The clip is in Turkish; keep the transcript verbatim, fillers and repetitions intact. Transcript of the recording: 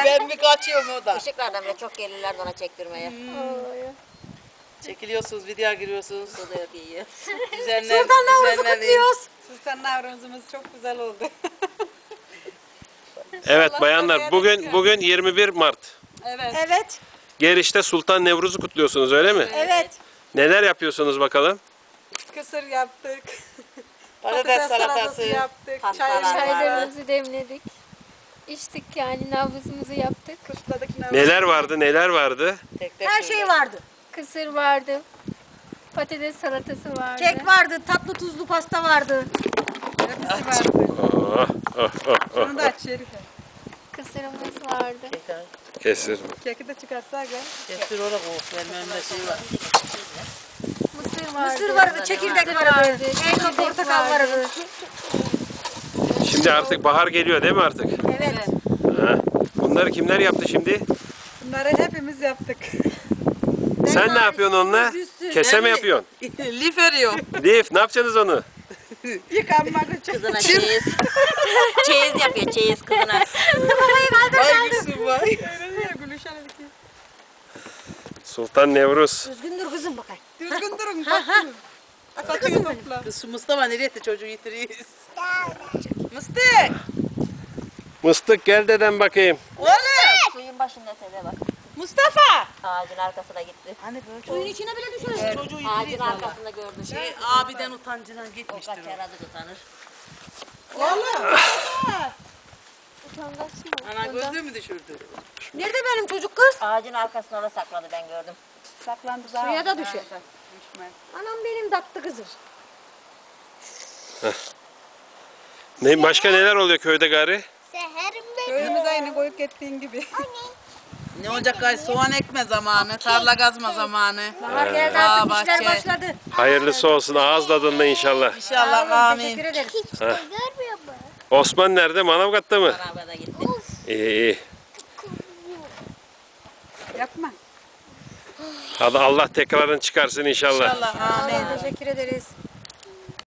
Ben bir kaçıyorum o da. Işıklardan bile çok gelirler ona çektirmeye. Çekiliyorsunuz, video giriyorsunuz. Su da yok yiyor. Düzenler, Sultan Navruz'u düzenlerin. kutluyoruz. Sultan Navruz'umuz çok güzel oldu. Evet Allah bayanlar sana bugün yardım bugün yirmi bir Mart. Evet. Evet. Geriş'te Sultan Nevruz'u kutluyorsunuz öyle mi? Evet. Neler yapıyorsunuz bakalım? Kısır yaptık. Patates salatası. yaptık. Pastalar Çayımız var. var. Çaylarımızı demledik. İçtik yani nabzımızı yaptık. Kutladık. Navruz. Neler vardı neler vardı? Tek tek Her söyle. şey vardı. Kısır vardı. Patates salatası vardı. Kek vardı, tatlı tuzlu pasta vardı. Hepsi vardı. Oh, oh, oh, oh. Bunu da aç Şerife. Kısırımız vardı. Kesir. Keki de çıkarsak ya. Getir oraya koy. Benim önümde şey var. Mısır vardı. Mısır vardı, çekirdek Mısır vardı. vardı, Elma çekirdek portakal vardı. Şimdi artık bahar geliyor değil mi artık? Evet. Ha. Bunları kimler yaptı şimdi? Bunları hepimiz yaptık. Sen ne yapıyorsun onunla? Kese mi yapıyorsun? Lif veriyor. Lif ne yapacaksınız onu? Yıkanmak için. Kızına çeyiz. Çeyiz yapıyor çeyiz kızına. Vay gülsün vay. Gülüşen dedik. Sultan Nevruz. Düzgün dur kızım bakayım. Düzgün durun. Bak. Saçını topla. Kız şu Mustafa nereye etti çocuğu yitiriyiz. Mıstık. Mıstık gel deden bakayım. Oğlum. Suyun başında teze bak. Mustafa. Ağacın arkasına gitti. Hani böyle Suyun içine bile düşer. çocuğu Ağacın yitiriyiz valla. arkasında gördüm. Şey abiden utancından O gitmiştir kaç o. yaradı utanır. Oğlum. Utangaç mı? Ana gözlüğü mü düşürdü? Nerede benim çocuk kız? Ağacın arkasına da sakladı ben gördüm. Saklandı Suya da düşer. Düşmez. Anam benim tatlı kızım. Ne, başka neler oluyor köyde gari? Köyümüze aynı koyup gittiğin gibi. Ne olacak gay soğan ekme zamanı, tarla gazma zamanı. Bahar geldi Aa, artık bahçe. işler başladı. Hayırlısı olsun ağız tadında inşallah. İnşallah amin. Teşekkür ederiz. Osman nerede? Manavgat'ta mı? Arabada gitti. İyi iyi. Yapma. Hadi Allah tekrarını çıkarsın inşallah. İnşallah amin. Teşekkür ederiz.